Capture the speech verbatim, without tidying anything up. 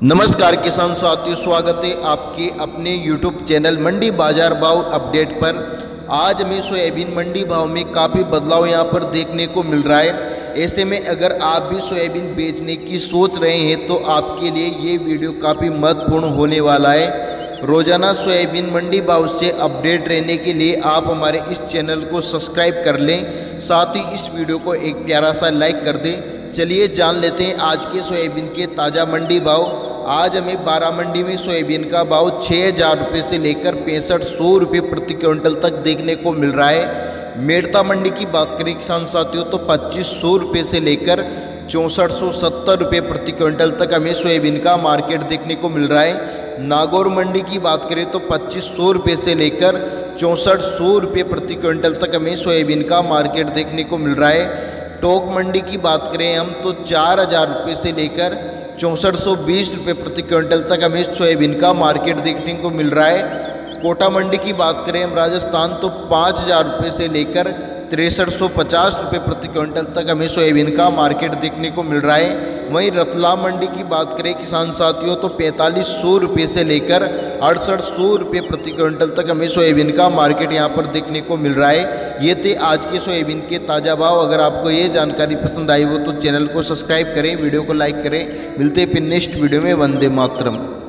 नमस्कार किसान साथियों, स्वागत है आपके अपने यूट्यूब चैनल मंडी बाजार भाव अपडेट पर। आज हमें सोयाबीन मंडी भाव में काफ़ी बदलाव यहां पर देखने को मिल रहा है। ऐसे में अगर आप भी सोयाबीन बेचने की सोच रहे हैं तो आपके लिए ये वीडियो काफ़ी महत्वपूर्ण होने वाला है। रोजाना सोयाबीन मंडी भाव से अपडेट रहने के लिए आप हमारे इस चैनल को सब्सक्राइब कर लें, साथ ही इस वीडियो को एक प्यारा सा लाइक कर दें। चलिए जान लेते हैं आज के सोयाबीन के ताज़ा मंडी भाव। आज हमें बारह मंडी में सोयाबीन का भाव छः हज़ार रुपये से लेकर पैंसठ सौ रुपये प्रति क्विंटल तक देखने को मिल रहा है। मेड़ता मंडी की बात करें किसान साथियों तो पच्चीस सौ रुपये से लेकर चौंसठ सौ सत्तर रुपये प्रति क्विंटल तक हमें सोयाबीन का मार्केट देखने को मिल रहा है। नागौर मंडी की बात करें तो पच्चीस सौ रुपये से लेकर चौंसठ सौ रुपये प्रति क्विंटल तक हमें सोयाबीन का मार्केट देखने को मिल रहा है। टोक मंडी की बात करें हम तो चार हज़ार रुपये से लेकर चौंसठ सौ बीस रुपये प्रति क्विंटल तक हमें सोयाबीन का मार्केट देखने को मिल रहा है। कोटा मंडी की बात करें हम राजस्थान तो पाँच हज़ार रुपये से लेकर तिरसठ सौ पचास रुपये प्रति क्विंटल तक हमें सोयाबीन का मार्केट देखने को मिल रहा है। वहीं रतलाम मंडी की बात करें किसान साथियों तो पैंतालीस सौ रुपये से लेकर अड़सठ सौ रुपये प्रति क्विंटल तक हमें सोयाबीन का मार्केट यहां पर देखने को मिल रहा है। ये थे आज के सोयाबीन के ताज़ा भाव। अगर आपको ये जानकारी पसंद आई हो तो चैनल को सब्सक्राइब करें, वीडियो को लाइक करें। मिलते हैं फिर नेक्स्ट वीडियो में। वंदे मातरम।